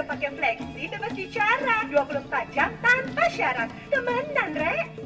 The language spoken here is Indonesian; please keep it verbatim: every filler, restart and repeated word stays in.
pakai fleksi bebas bicara dua puluh empat jam tanpa syarat. Temenan, Rek.